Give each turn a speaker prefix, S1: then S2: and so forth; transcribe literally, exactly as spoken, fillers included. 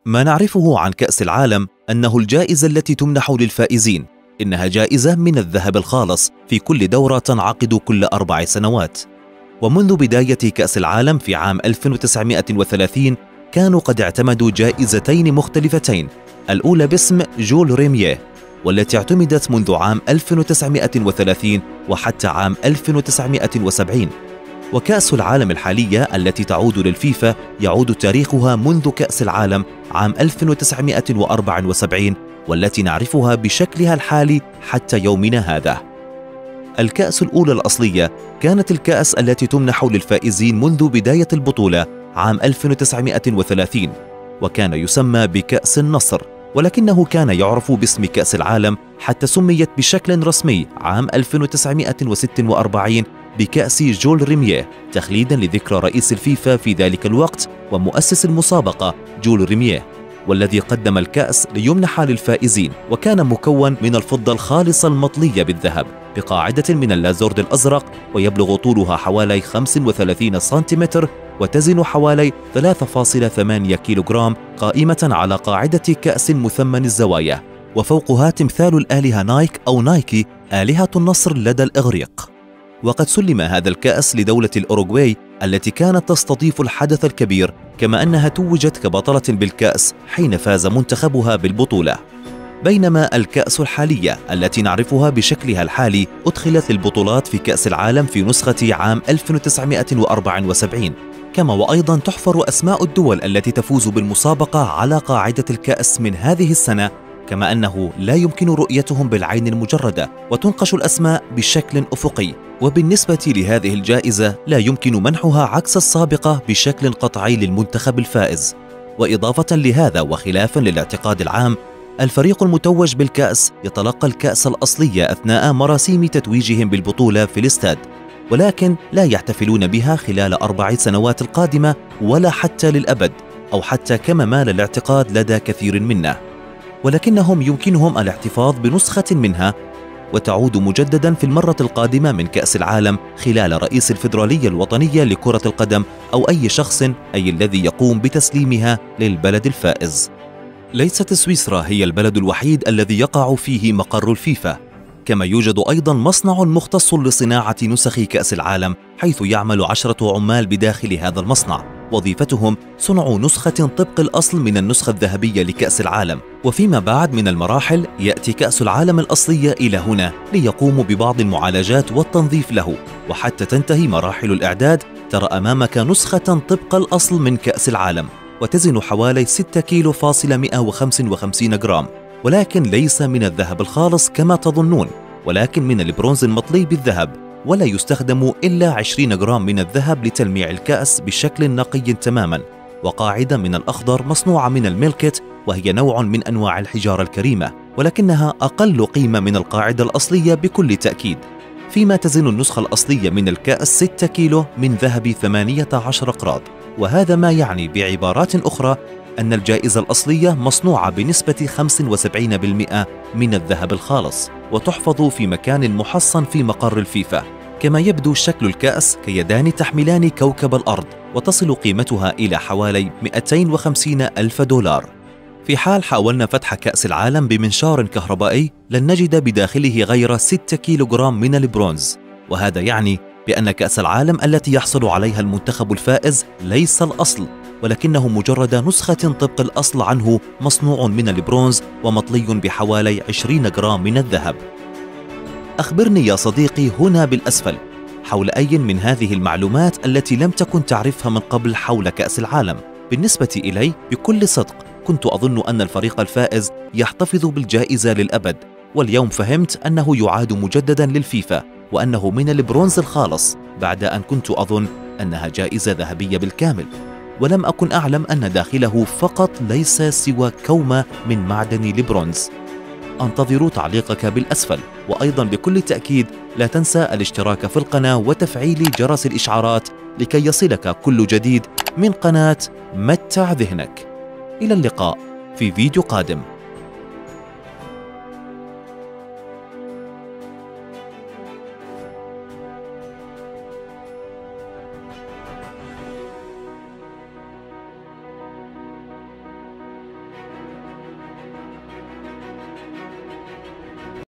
S1: ما نعرفه عن كأس العالم أنه الجائزة التي تمنح للفائزين، إنها جائزة من الذهب الخالص في كل دورة تنعقد كل أربع سنوات. ومنذ بداية كأس العالم في عام ألف وتسعمائة وثلاثين كانوا قد اعتمدوا جائزتين مختلفتين، الأولى باسم جول ريميه والتي اعتمدت منذ عام ألف وتسعمائة وثلاثين وحتى عام ألف وتسعمائة وسبعين. وكأس العالم الحالية التي تعود للفيفا يعود تاريخها منذ كأس العالم عام ألف وتسعمائة وأربعة وسبعين والتي نعرفها بشكلها الحالي حتى يومنا هذا. الكأس الأولى الأصلية كانت الكأس التي تمنح للفائزين منذ بداية البطولة عام ألف وتسعمائة وثلاثين، وكان يسمى بكأس النصر، ولكنه كان يعرف باسم كأس العالم حتى سميت بشكل رسمي عام ألف وتسعمائة وستة وأربعين بكأس جول ريميه، تخليدا لذكرى رئيس الفيفا في ذلك الوقت ومؤسس المسابقة جول ريميه، والذي قدم الكأس ليمنح للفائزين. وكان مكون من الفضة الخالصة المطلية بالذهب بقاعدة من اللازورد الأزرق، ويبلغ طولها حوالي خمسة وثلاثين سنتيمتر وتزن حوالي ثلاثة فاصلة ثمانية كيلوغرام، قائمة على قاعدة كأس مثمن الزوايا، وفوقها تمثال الآلهة نايك أو نايكي آلهة النصر لدى الإغريق. وقد سلم هذا الكأس لدولة الأوروغواي التي كانت تستضيف الحدث الكبير، كما أنها توجت كبطلة بالكأس حين فاز منتخبها بالبطولة. بينما الكأس الحالية التي نعرفها بشكلها الحالي أدخلت للبطولات في كأس العالم في نسخة عام ألف وتسعمائة وأربعة وسبعين، كما وأيضا تحفر أسماء الدول التي تفوز بالمسابقة على قاعدة الكأس من هذه السنة، كما أنه لا يمكن رؤيتهم بالعين المجردة وتنقش الأسماء بشكل أفقي. وبالنسبة لهذه الجائزة لا يمكن منحها عكس السابقة بشكل قطعي للمنتخب الفائز. وإضافة لهذا وخلافا للاعتقاد العام، الفريق المتوج بالكأس يتلقى الكأس الأصلية أثناء مراسيم تتويجهم بالبطولة في الاستاد، ولكن لا يحتفلون بها خلال أربع سنوات القادمة ولا حتى للأبد، أو حتى كما مال الاعتقاد لدى كثير منا، ولكنهم يمكنهم الاحتفاظ بنسخة منها وتعود مجددا في المرة القادمة من كأس العالم خلال رئيس الفيدرالية الوطنية لكرة القدم أو أي شخص أي الذي يقوم بتسليمها للبلد الفائز. ليست سويسرا هي البلد الوحيد الذي يقع فيه مقر الفيفا، كما يوجد أيضا مصنع مختص لصناعة نسخ كأس العالم، حيث يعمل عشرة عمال بداخل هذا المصنع، وظيفتهم صنع نسخة طبق الأصل من النسخة الذهبية لكأس العالم. وفيما بعد من المراحل يأتي كأس العالم الأصلية إلى هنا ليقوموا ببعض المعالجات والتنظيف له، وحتى تنتهي مراحل الإعداد ترى أمامك نسخة طبق الأصل من كأس العالم، وتزن حوالي ستة كيلو فاصلة مئة وخمسة وخمسين جرام، ولكن ليس من الذهب الخالص كما تظنون، ولكن من البرونز المطلي بالذهب، ولا يستخدم إلا عشرين جرام من الذهب لتلميع الكأس بشكل نقي تماما. وقاعدة من الأخضر مصنوعة من الميلكت، وهي نوع من أنواع الحجارة الكريمة، ولكنها أقل قيمة من القاعدة الأصلية بكل تأكيد. فيما تزن النسخة الأصلية من الكأس ستة كيلو من ذهب ثمانية عشر قراط، وهذا ما يعني بعبارات أخرى أن الجائزة الأصلية مصنوعة بنسبة خمسة وسبعين بالمئة من الذهب الخالص، وتحفظ في مكان محصن في مقر الفيفا. كما يبدو شكل الكأس كيدان تحملان كوكب الأرض، وتصل قيمتها إلى حوالي مئتين وخمسين ألف دولار. في حال حاولنا فتح كأس العالم بمنشار كهربائي لن نجد بداخله غير ستة كيلوغرام من البرونز، وهذا يعني بأن كأس العالم التي يحصل عليها المنتخب الفائز ليس الأصل، ولكنه مجرد نسخة طبق الأصل عنه مصنوع من البرونز ومطلي بحوالي عشرين جرام من الذهب. أخبرني يا صديقي هنا بالأسفل حول أي من هذه المعلومات التي لم تكن تعرفها من قبل حول كأس العالم. بالنسبة إلي بكل صدق كنت أظن أن الفريق الفائز يحتفظ بالجائزة للأبد، واليوم فهمت أنه يعاد مجددا للفيفا، وأنه من البرونز الخالص، بعد أن كنت أظن أنها جائزة ذهبية بالكامل، ولم أكن أعلم أن داخله فقط ليس سوى كومة من معدن البرونز. أنتظر تعليقك بالأسفل، وأيضا بكل تأكيد لا تنسى الاشتراك في القناة وتفعيل جرس الإشعارات لكي يصلك كل جديد من قناة متع ذهنك. إلى اللقاء في فيديو قادم.